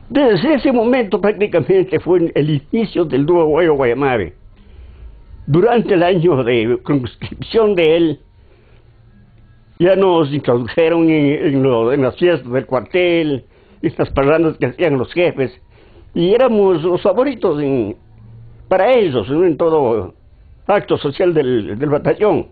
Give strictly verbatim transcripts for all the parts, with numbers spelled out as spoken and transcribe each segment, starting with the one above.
Desde ese momento prácticamente fue el inicio del dúo Guayo Guayamabe. Durante el año de conscripción de él, ya nos introdujeron en, en, lo, en las fiestas del cuartel, estas parrandas que hacían los jefes, y éramos los favoritos en, para ellos, ¿no?, en todo acto social del, del batallón.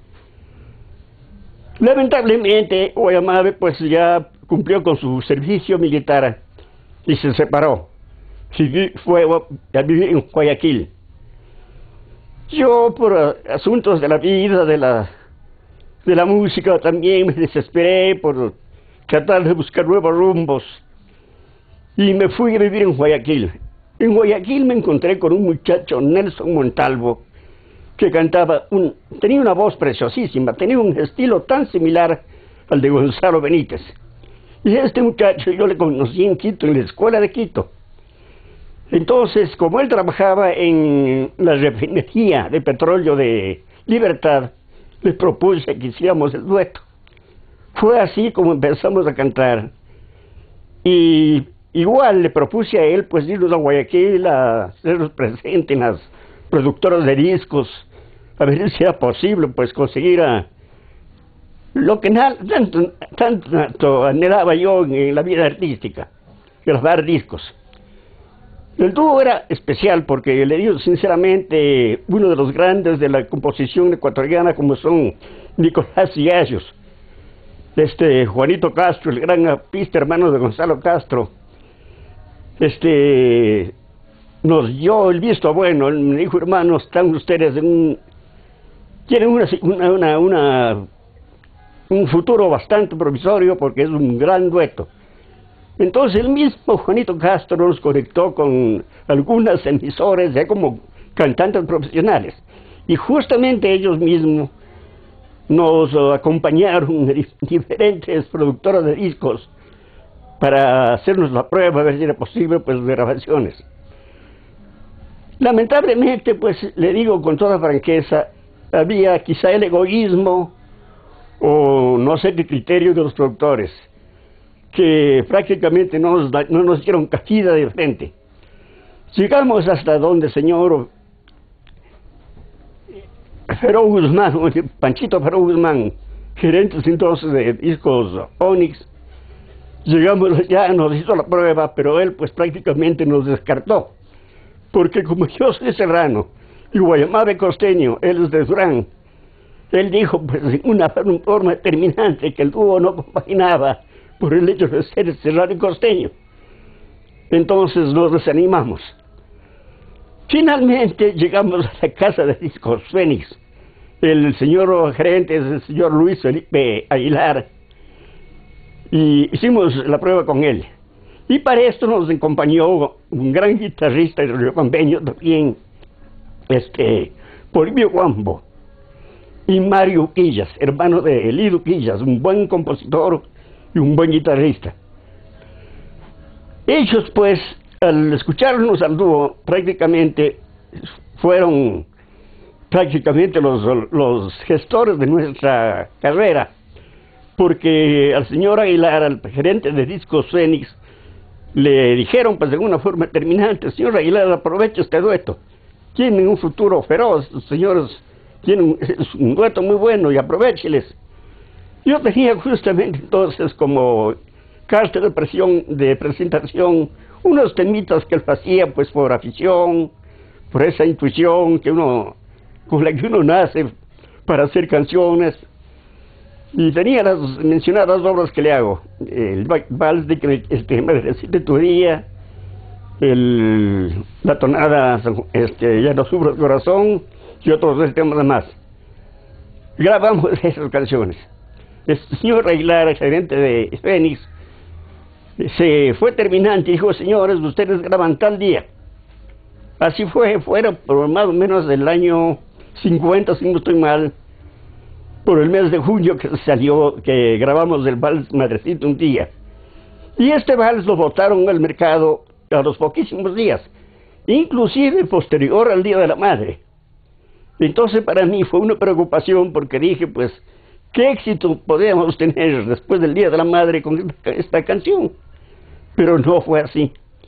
Lamentablemente, Guayamabe pues ya cumplió con su servicio militar y se separó. Y fue a vivir en Guayaquil. Yo, por asuntos de la vida, de la, de la música, también me desesperé por tratar de buscar nuevos rumbos. Y me fui a vivir en Guayaquil. En Guayaquil me encontré con un muchacho, Nelson Montalvo, que cantaba, un, tenía una voz preciosísima, tenía un estilo tan similar al de Gonzalo Benítez. Y este muchacho yo le conocí en Quito, en la escuela de Quito. Entonces, como él trabajaba en la refinería de petróleo de Libertad, le propuse que hiciéramos el dueto. Fue así como empezamos a cantar. Y igual le propuse a él, pues, irnos a Guayaquil a hacernos presentes en las productoras de discos, a ver si era posible, pues, conseguir a lo que tanto, tanto, tanto anhelaba yo en la vida artística, grabar discos. El dúo era especial porque, le digo sinceramente, uno de los grandes de la composición ecuatoriana, como son Nicolás y Gallos, este Juanito Castro, el gran arpista hermano de Gonzalo Castro, este nos dio el visto bueno. Él me dijo: hermanos, están ustedes en un, tienen una, una, una, una, un futuro bastante provisorio porque es un gran dueto. Entonces el mismo Juanito Castro nos conectó con algunas emisoras ya como cantantes profesionales, y justamente ellos mismos nos acompañaron en diferentes productoras de discos para hacernos la prueba, a ver si era posible, pues, de grabaciones. Lamentablemente, pues, le digo con toda franqueza, había quizá el egoísmo o no sé qué criterio de los productores, que prácticamente no nos, no nos dieron cabida de frente. Llegamos hasta donde el señor Feró Guzmán, Panchito Feró Guzmán, gerente entonces de discos Onyx. Llegamos ya, nos hizo la prueba, pero él pues prácticamente nos descartó, porque como yo soy serrano y Guayamabe costeño, él es de Durán, él dijo pues de una forma determinante que el dúo no compaginaba por el hecho de ser serrano y costeño. Entonces nos desanimamos. Finalmente llegamos a la casa de discos Fénix. El señor gerente es el señor Luis Felipe Aguilar, y hicimos la prueba con él. Y para esto nos acompañó un gran guitarrista riobambeño también, este, Polibio Guambo, y Mario Uquillas, hermano de Elido Uquillas, un buen compositor y un buen guitarrista. Ellos, pues, al escucharnos al dúo, prácticamente fueron prácticamente los, los gestores de nuestra carrera, porque al señor Aguilar, al gerente de discos Fénix, le dijeron, pues, de alguna forma determinante: señor Aguilar, aproveche este dueto, tienen un futuro feroz, los señores tienen un dueto muy bueno y aprovécheles. Yo tenía justamente entonces como carta de presión, de presentación, unos temitas que él hacía pues por afición, por esa intuición que uno, con la que uno nace para hacer canciones. Y tenía las mencionadas obras que le hago: el vals de el tema de tu día, el, la tonada este, Ya no sufro el corazón, y otros dos temas más. Grabamos esas canciones. El señor Aguilar, el gerente de Fénix, se fue terminante y dijo: señores, ustedes graban tal día. Así fue, fueron por más o menos del año cincuenta, si no estoy mal, por el mes de junio que salió, que grabamos el vals Madrecita un día. Y este vals lo botaron al mercado a los poquísimos días, inclusive posterior al Día de la Madre. Entonces para mí fue una preocupación, porque dije, pues, ¿qué éxito podíamos tener después del Día de la Madre con esta, esta canción? Pero no fue así.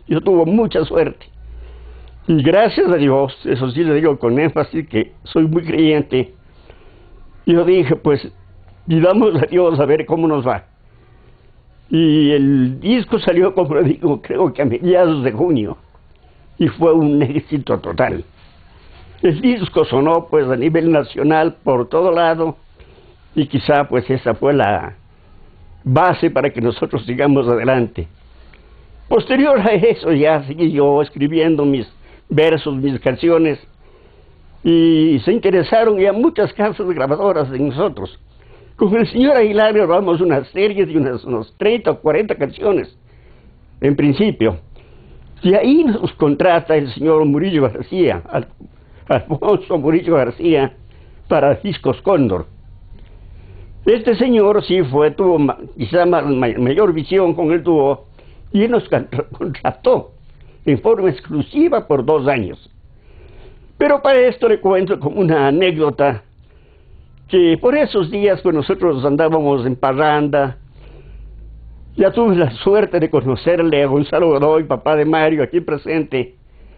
yo tuve mucha suerte. Y gracias a Dios, eso sí le digo con énfasis que soy muy creyente, yo dije, pues, pidamos a Dios a ver cómo nos va. Y el disco salió, como le digo, creo que a mediados de junio, y fue un éxito total. El disco sonó, pues, a nivel nacional por todo lado, y quizá, pues, esa fue la base para que nosotros sigamos adelante. Posterior a eso, ya seguí yo escribiendo mis versos, mis canciones, y se interesaron ya muchas casas grabadoras en nosotros. Con el señor Aguilar grabamos una serie de unas, unas treinta o cuarenta canciones, en principio. Y ahí nos contrata el señor Murillo García, Al, Alfonso Murillo García, para Discos Cóndor. Este señor sí fue, tuvo quizá mayor visión con el dúo, y él nos contrató en forma exclusiva por dos años. Pero para esto le cuento como una anécdota, que por esos días pues nosotros andábamos en parranda. Ya tuve la suerte de conocerle a Gonzalo Godoy, papá de Mario, aquí presente,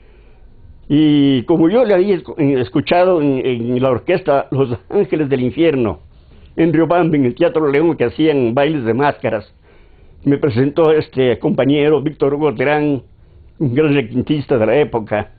y como yo le había escuchado en, en la orquesta Los Ángeles del Infierno, en Riobamba, en el Teatro León, que hacían bailes de máscaras, me presentó este compañero Víctor Hugo Terán, un gran requintista de la época,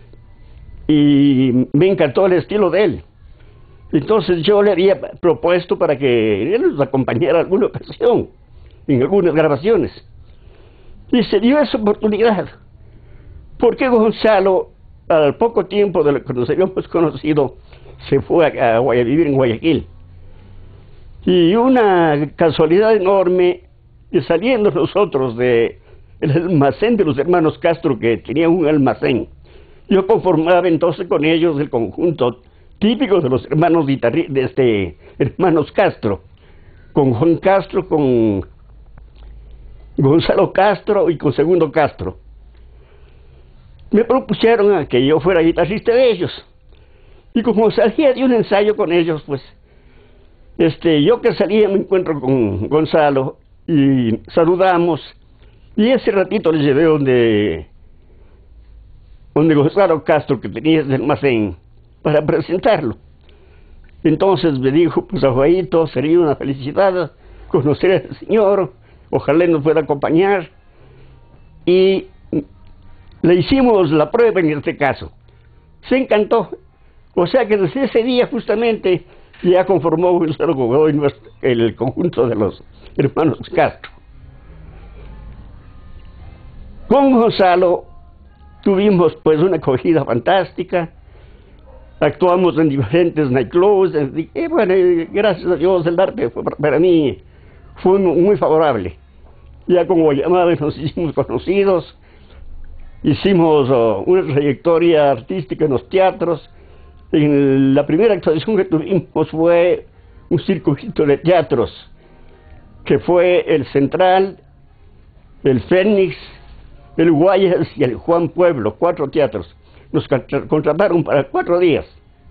y me encantó el estilo de él. Entonces yo le había propuesto para que él nos acompañara en alguna ocasión, en algunas grabaciones. Y se dio esa oportunidad, porque Gonzalo, al poco tiempo de lo que nos habíamos conocido, se fue a, a, a vivir en Guayaquil. Y una casualidad enorme, que saliendo nosotros del almacén de los hermanos Castro, que tenían un almacén, yo conformaba entonces con ellos el conjunto típico de los hermanos guitarri de este, hermanos Castro, con Juan Castro, con Gonzalo Castro y con Segundo Castro. Me propusieron a que yo fuera guitarrista de ellos, y como salía de un ensayo con ellos, pues este, yo que salía me encuentro con Gonzalo y saludamos, y ese ratito le llevé donde donde Gonzalo Castro, que tenía ese almacén, para presentarlo. Entonces me dijo, pues Ajuaito, sería una felicidad conocer a ese señor, ojalá nos pueda acompañar, y le hicimos la prueba en este caso. Se encantó, o sea que desde ese día justamente ya conformó Gonzalo Godoy el conjunto de los hermanos Castro. Con Gonzalo tuvimos pues una acogida fantástica, actuamos en diferentes nightclubs, y bueno, gracias a Dios el arte fue, para mí fue muy favorable. Ya con Guayamave nos hicimos conocidos, hicimos uh, una trayectoria artística en los teatros. En la primera actuación que tuvimos fue un circuito de teatros, que fue el Central, el Fénix, el Guayas y el Juan Pueblo, cuatro teatros. Nos contrataron para cuatro días.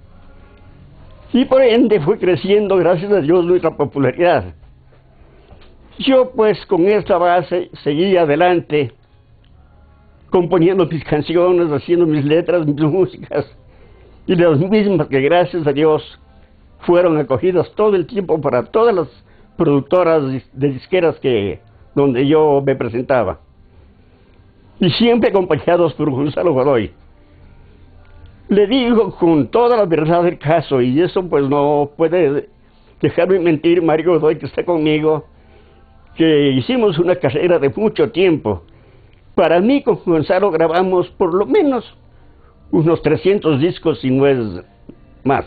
Y por ende fue creciendo, gracias a Dios, nuestra popularidad. Yo pues con esta base seguí adelante, componiendo mis canciones, haciendo mis letras, mis músicas, y las mismas que gracias a Dios fueron acogidas todo el tiempo para todas las productoras de disqueras que, donde yo me presentaba. Y siempre acompañados por Gonzalo Godoy. Le digo con toda la verdad del caso, y eso pues no puede dejarme mentir Mario Godoy, que está conmigo, que hicimos una carrera de mucho tiempo. Para mí con Gonzalo grabamos por lo menos unos trescientos discos, si no es más.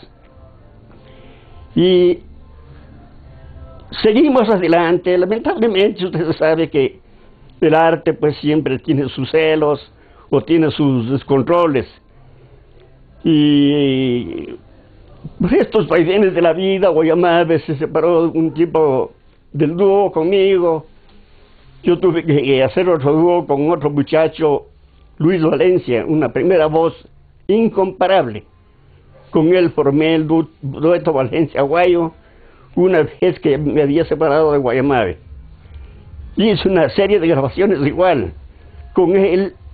Y seguimos adelante. Lamentablemente usted sabe que el arte pues siempre tiene sus celos o tiene sus descontroles. Y por estos vaivenes de la vida, Guayamave se separó un tiempo del dúo conmigo. Yo tuve que hacer otro dúo con otro muchacho, Luis Valencia, una primera voz incomparable. Con él formé el du dueto Valencia-Guayo, una vez que me había separado de Guayamave. Hice una serie de grabaciones igual. Con él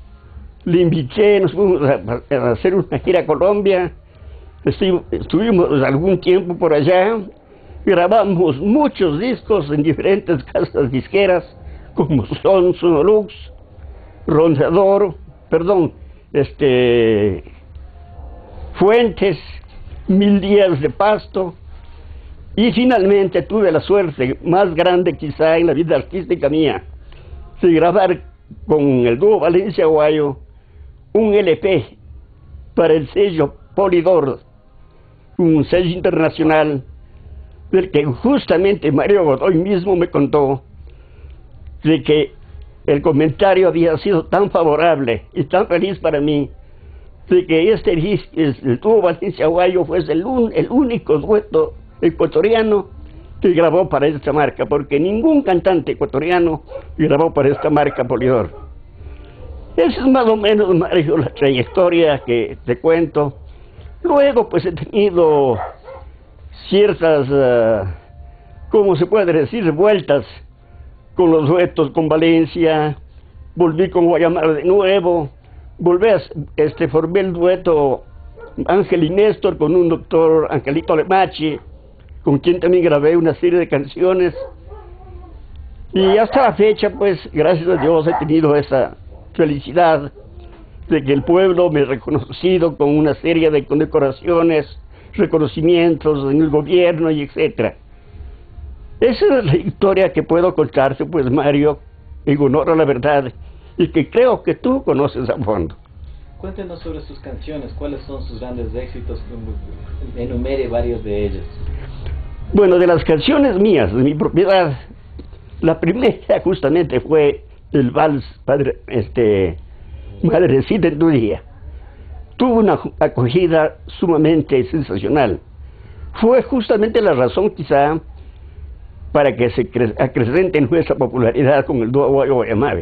le invité, nos fuimos a, a hacer una gira a Colombia, estuvimos, estuvimos algún tiempo por allá, grabamos muchos discos en diferentes casas disqueras, como son Sonolux, Rondador, perdón, este, Fuentes, Mil Días de Pasto, y finalmente tuve la suerte más grande quizá en la vida artística mía, de grabar con el dúo Valencia Aguayo un L P para el sello Polydor, un sello internacional del que justamente Mario Godoy mismo me contó de que el comentario había sido tan favorable y tan feliz para mí, de que este el dúo Valencia Aguayo fue el, un, el único dueto ecuatoriano que grabó para esta marca, porque ningún cantante ecuatoriano grabó para esta marca Polydor. Esa es más o menos, Mario, la trayectoria que te cuento. Luego pues he tenido ciertas, uh, ¿cómo se puede decir?, vueltas con los duetos con Valencia, volví con Guayamar de nuevo, volví a, este, formé el dueto Ángel y Néstor con un doctor Angelito Lemachi, con quien también grabé una serie de canciones, y hasta la fecha, pues, gracias a Dios he tenido esa felicidad de que el pueblo me ha reconocido con una serie de condecoraciones, reconocimientos en el gobierno y etcétera. Esa es la historia que puedo contarte, pues, Mario, en honor a la verdad, y que creo que tú conoces a fondo. Cuéntenos sobre sus canciones, cuáles son sus grandes éxitos, enumere varios de ellos. Bueno, de las canciones mías, de mi propiedad, la primera justamente fue el vals padre, este, Madrecita en tu día. Tuvo una acogida sumamente sensacional. Fue justamente la razón quizá para que se acrecente nuestra popularidad con el dúo Aguayo Guayamave.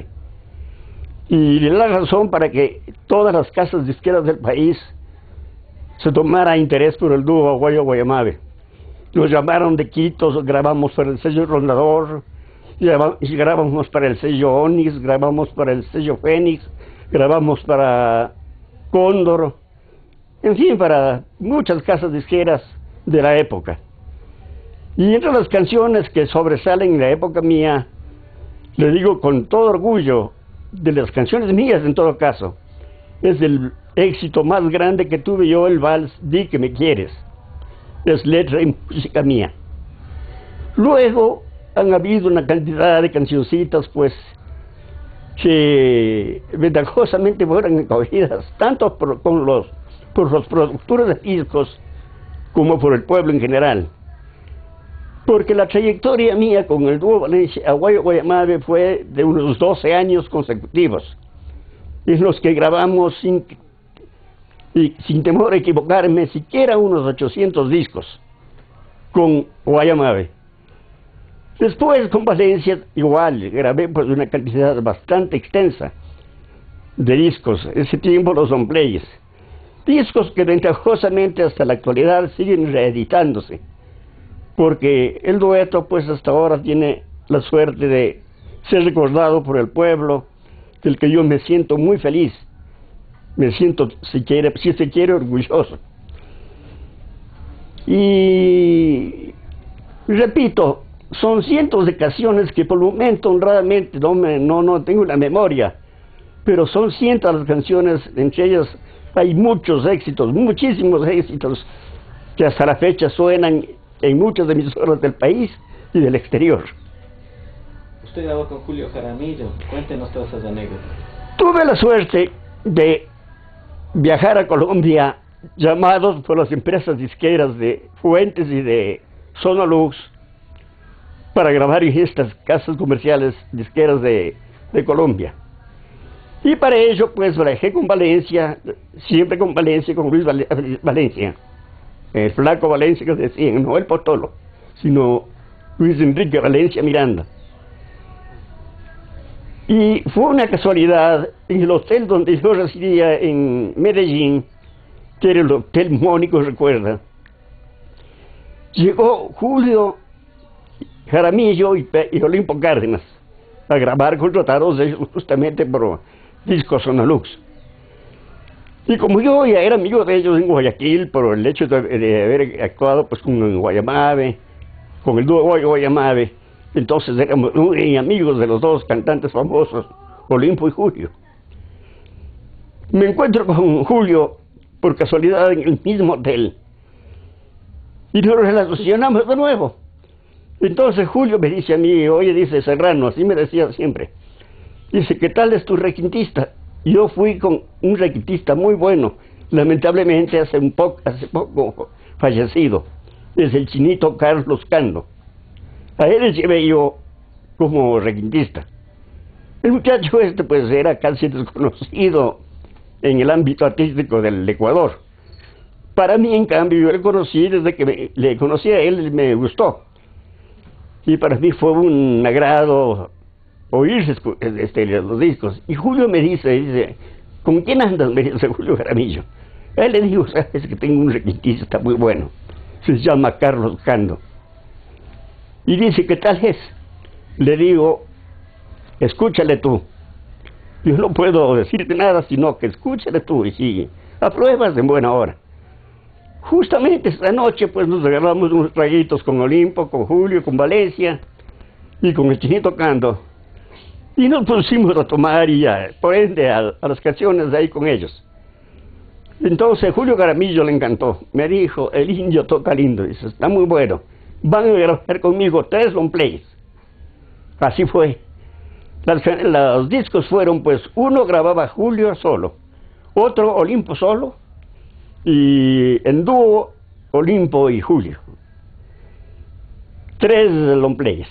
Y la razón para que todas las casas disqueras del país se tomara interés por el dúo Aguayo Guayamave. Nos llamaron de Quito, grabamos para el sello Rondador, y grabamos para el sello Onix, grabamos para el sello Fénix, grabamos para Cóndor, en fin, para muchas casas disqueras de la época. Y entre las canciones que sobresalen en la época mía, le digo con todo orgullo, de las canciones mías en todo caso, es el éxito más grande que tuve yo, el vals Di que me quieres. Es letra y música mía. Luego han habido una cantidad de cancioncitas, pues, que ventajosamente fueron acogidas tanto por, con los, por los productores de discos como por el pueblo en general. Porque la trayectoria mía con el dúo Valencia Aguayo Guayamave fue de unos doce años consecutivos, en los que grabamos sin, y sin temor a equivocarme, siquiera unos ochocientos discos con Guayamave. Después con Valencia igual, grabé pues una cantidad bastante extensa de discos, ese tiempo los on players, discos que ventajosamente hasta la actualidad siguen reeditándose, porque el dueto pues hasta ahora tiene la suerte de ser recordado por el pueblo, del que yo me siento muy feliz, me siento, si, quiere, si se quiere, orgulloso. Y repito, son cientos de canciones que por el momento honradamente no, me, no, no tengo la memoria, pero son cientos las canciones, entre ellas hay muchos éxitos, muchísimos éxitos que hasta la fecha suenan en muchas emisoras del país y del exterior. Usted grabó con Julio Jaramillo, cuéntenos todas esas anécdotas. Tuve la suerte de viajar a Colombia llamados por las empresas disqueras de Fuentes y de Sonolux para grabar en estas casas comerciales disqueras de, de Colombia. Y para ello pues viajé con Valencia, siempre con Valencia, con Luis Val Valencia. El flaco Valencia que decían, no el Potolo, sino Luis Enrique Valencia Miranda. Y fue una casualidad, en el hotel donde yo residía en Medellín, que era el Hotel Mónico, recuerda, llegó Julio Jaramillo y, y Olimpo Cárdenas a grabar contratados ellos justamente por Discos Sonolux. Y como yo ya era amigo de ellos en Guayaquil, por el hecho de, de haber actuado pues con Guayamabe, con el dúo Guayamabe, entonces éramos muy amigos de los dos cantantes famosos, Olimpo y Julio. Me encuentro con Julio por casualidad en el mismo hotel y nos relacionamos de nuevo. Entonces Julio me dice a mí, oye, dice Serrano, así me decía siempre, dice, ¿qué tal es tu requintista? Yo fui con un requintista muy bueno, lamentablemente hace un poco, hace poco fallecido, es el chinito Carlos Cando. A él le llevé yo como requintista. El muchacho este pues era casi desconocido en el ámbito artístico del Ecuador. Para mí, en cambio, yo le conocí, desde que me, le conocí a él, me gustó. Y para mí fue un agrado oírse este, los discos. Y Julio me dice, dice, ¿con quién andas? Me dice Julio Jaramillo. A él le digo, sabes que tengo un requintista muy bueno, se llama Carlos Cando. Y dice, ¿qué tal es? Le digo, escúchale tú. Yo no puedo decirte nada, sino que escúchale tú y si apruebas en buena hora. Justamente esta noche pues nos agarramos unos traguitos con Olimpo, con Julio, con Valencia y con el chinito Cando. Y nos pusimos a tomar y ya, por ende a, a las canciones de ahí con ellos. Entonces Julio Jaramillo le encantó. Me dijo, el indio toca lindo, dice, está muy bueno. Van a grabar conmigo tres long plays. Así fue. Las, los discos fueron pues, uno grababa Julio solo, otro Olimpo solo, y en dúo Olimpo y Julio. Tres long plays.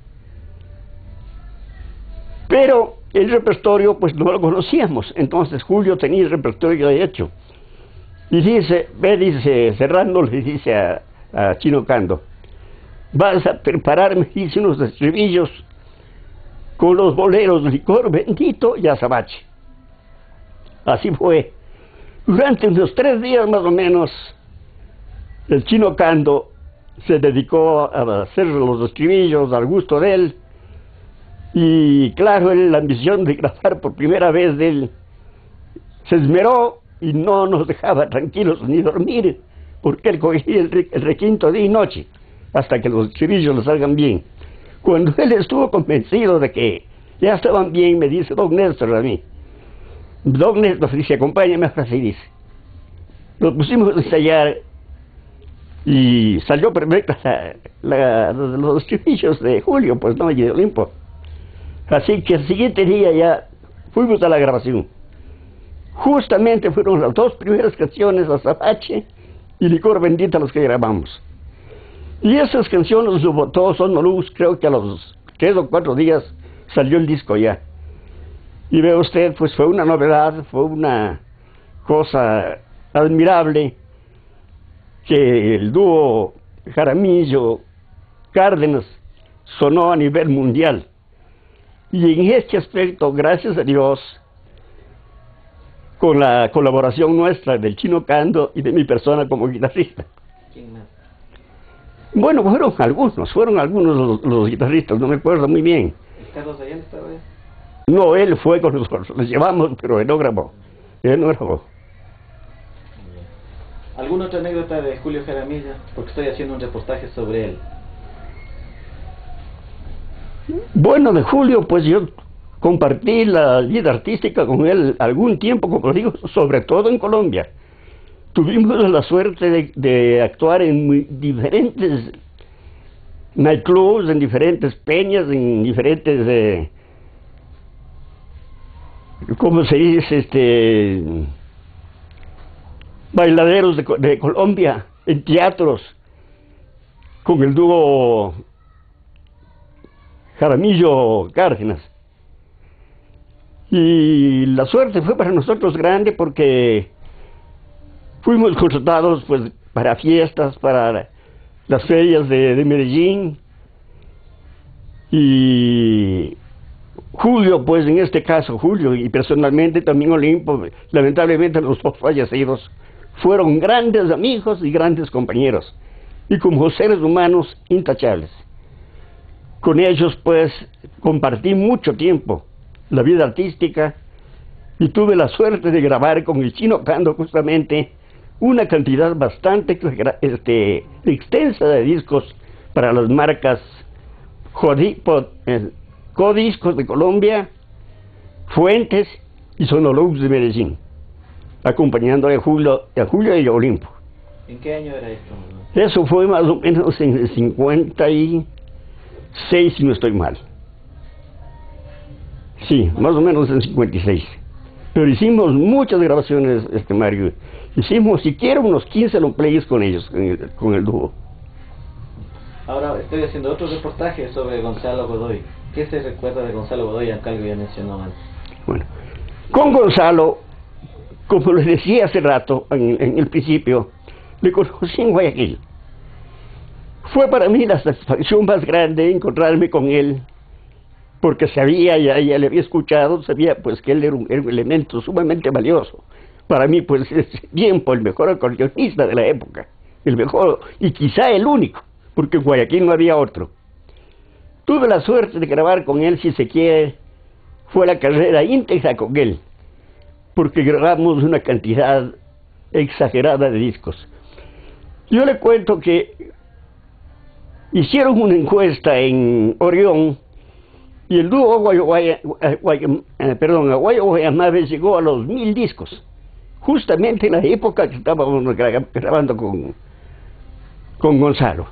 Pero el repertorio pues no lo conocíamos, entonces Julio tenía el repertorio de hecho. Y dice, ve, dice, Serrano le dice a, a Chino Cando, vas a prepararme, dice, unos estribillos con los boleros Licor Bendito y Azabache. Así fue. Durante unos tres días más o menos, el Chino Cando se dedicó a hacer los estribillos al gusto de él. Y claro, él, la ambición de grabar por primera vez de él, se esmeró y no nos dejaba tranquilos ni dormir, porque él cogía el, el requinto día y noche, hasta que los estribillos le salgan bien. Cuando él estuvo convencido de que ya estaban bien, me dice don Néstor a mí, don Néstor dice, acompáñame a así dice. Nos pusimos a ensayar y salió perfecta la, la, los estribillos de Julio, pues no, y de Olimpo. Así que el siguiente día ya fuimos a la grabación. Justamente fueron las dos primeras canciones, Azabache y Licor Bendita, las que grabamos. Y esas canciones, todos son luz, creo que a los tres o cuatro días salió el disco ya. Y ve usted, pues fue una novedad, fue una cosa admirable que el dúo Jaramillo Cárdenas sonó a nivel mundial. Y en este aspecto, gracias a Dios, con la colaboración nuestra del Chino Cando y de mi persona como guitarrista. ¿Quién más? Bueno, fueron algunos, fueron algunos los, los guitarristas, no me acuerdo muy bien. ¿Y Carlos Allende estaba ahí? No, él fue con nosotros, los llevamos, pero él no grabó. Él no grabó. ¿Alguna otra anécdota de Julio Jaramillo? Porque estoy haciendo un reportaje sobre él. Bueno, de Julio, pues yo compartí la vida artística con él algún tiempo, como digo, sobre todo en Colombia. Tuvimos la suerte de, de actuar en muy diferentes nightclubs, en diferentes peñas, en diferentes, eh, ¿cómo se dice? Este, bailaderos de, de Colombia, en teatros, con el dúo Jaramillo Cárdenas. Y la suerte fue para nosotros grande porque fuimos contratados pues para fiestas, para las ferias de, de Medellín. Y Julio, pues en este caso Julio y personalmente también Olimpo, lamentablemente los dos fallecidos, fueron grandes amigos y grandes compañeros. Y como seres humanos intachables. Con ellos pues compartí mucho tiempo la vida artística y tuve la suerte de grabar con el Chino Cando justamente una cantidad bastante este, extensa de discos para las marcas Codiscos de Colombia, Fuentes y Sonolux de Medellín, acompañando a Julio, a Julio y a Olimpo. ¿En qué año era esto? Eso fue más o menos en el cincuenta y seis, si no estoy mal. Sí, más o menos en cincuenta y seis. Pero hicimos muchas grabaciones, este Mario. Hicimos siquiera unos quince long plays con ellos, con el, con el dúo. Ahora estoy haciendo otro reportaje sobre Gonzalo Godoy. ¿Qué se recuerda de Gonzalo Godoy, aunque algo ya mencionó antes? Bueno, con Gonzalo, como les decía hace rato, en, en el principio, le conocí en Guayaquil. Fue para mí la satisfacción más grande encontrarme con él, porque sabía, ya, ya le había escuchado, sabía pues que él era un, era un elemento sumamente valioso. Para mí pues es tiempo el mejor acordeonista de la época, el mejor y quizá el único, porque en Guayaquil no había otro. Tuve la suerte de grabar con él, si se quiere, fue la carrera íntegra con él, porque grabamos una cantidad exagerada de discos. Yo le cuento que hicieron una encuesta en Orión y el dúo Guayo, Guaya, Guaya, eh, perdón, Aguayo Guayamabe llegó a los mil discos, justamente en la época que estábamos grabando con, con Gonzalo.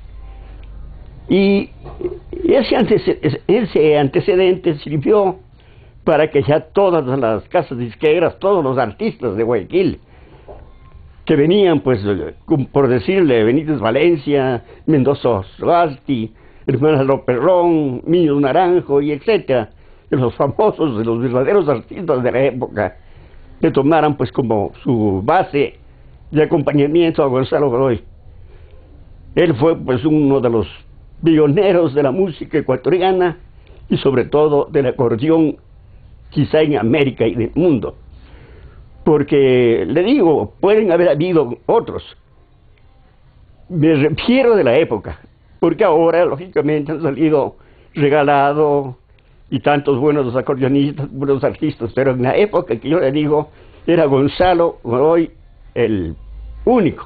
Y ese antecedente, ese antecedente sirvió para que ya todas las casas disqueras, todos los artistas de Guayaquil, que venían, pues, por decirle, Benítez Valencia, Mendoza Rasti, Hermanas López Ron, Miño Naranjo, y etcétera, de los famosos, de los verdaderos artistas de la época, le tomaran, pues, como su base de acompañamiento a Gonzalo Godoy. Él fue, pues, uno de los pioneros de la música ecuatoriana y, sobre todo, del acordeón, quizá en América y del mundo. Porque, le digo, pueden haber habido otros. Me refiero de la época, porque ahora, lógicamente, han salido Regalado y tantos buenos acordeonistas, buenos artistas, pero en la época que yo le digo, era Gonzalo Godoy el único.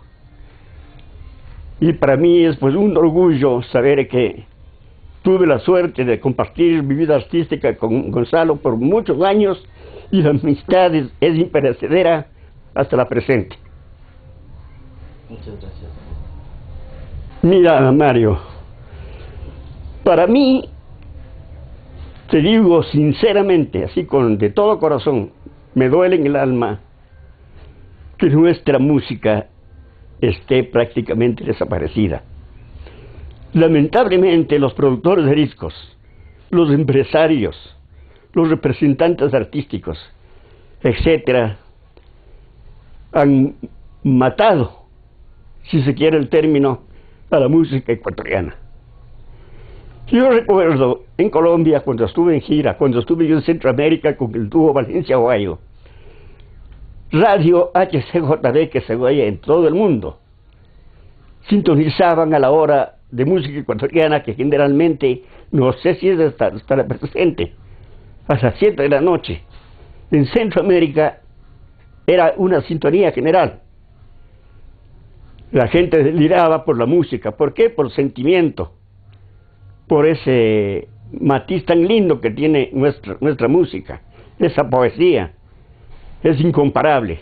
Y para mí es pues un orgullo saber que tuve la suerte de compartir mi vida artística con Gonzalo por muchos años, y la amistad es, es imperecedera hasta la presente. Muchas gracias. Mira, Mario, para mí, te digo sinceramente, así con de todo corazón, me duele en el alma que nuestra música esté prácticamente desaparecida. Lamentablemente, los productores de discos, los empresarios, los representantes artísticos, etcétera, han matado, si se quiere el término, a la música ecuatoriana. Yo recuerdo en Colombia, cuando estuve en gira, cuando estuve yo en Centroamérica con el dúo Valencia-Guayo, Radio H C J B, que se oye en todo el mundo, sintonizaban a la hora de música ecuatoriana, que generalmente, no sé si es hasta, hasta la presente, a las siete de la noche. En Centroamérica era una sintonía general. La gente deliraba por la música. ¿Por qué? Por sentimiento, por ese matiz tan lindo que tiene nuestra, nuestra música, esa poesía, es incomparable.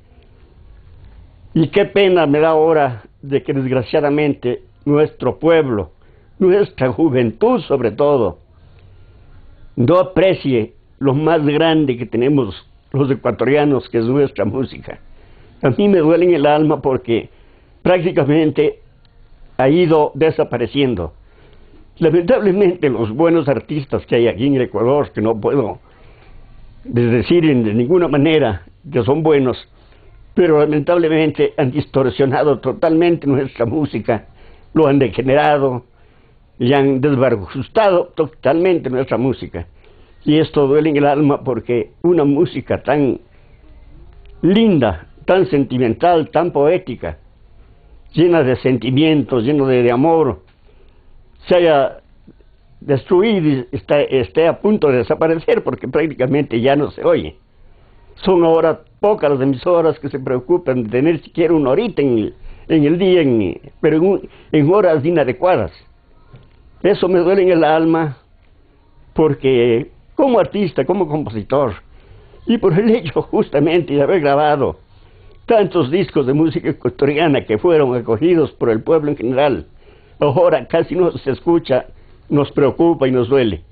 Y qué pena me da ahora de que desgraciadamente nuestro pueblo, nuestra juventud sobre todo, no aprecie lo más grande que tenemos los ecuatorianos, que es nuestra música. A mí me duele en el alma porque prácticamente ha ido desapareciendo. Lamentablemente los buenos artistas que hay aquí en el Ecuador, que no puedo decir de ninguna manera que son buenos, pero lamentablemente han distorsionado totalmente nuestra música, lo han degenerado y han desbarajustado totalmente nuestra música. Y esto duele en el alma porque una música tan linda, tan sentimental, tan poética, llena de sentimientos, llena de, de amor, se haya destruido y está, esté a punto de desaparecer porque prácticamente ya no se oye. Son ahora pocas las emisoras que se preocupan de tener siquiera una horita en el, en el día, en, pero en, un, en horas inadecuadas. Eso me duele en el alma, porque como artista, como compositor, y por el hecho justamente de haber grabado tantos discos de música ecuatoriana que fueron acogidos por el pueblo en general, ahora casi no se escucha, nos preocupa y nos duele.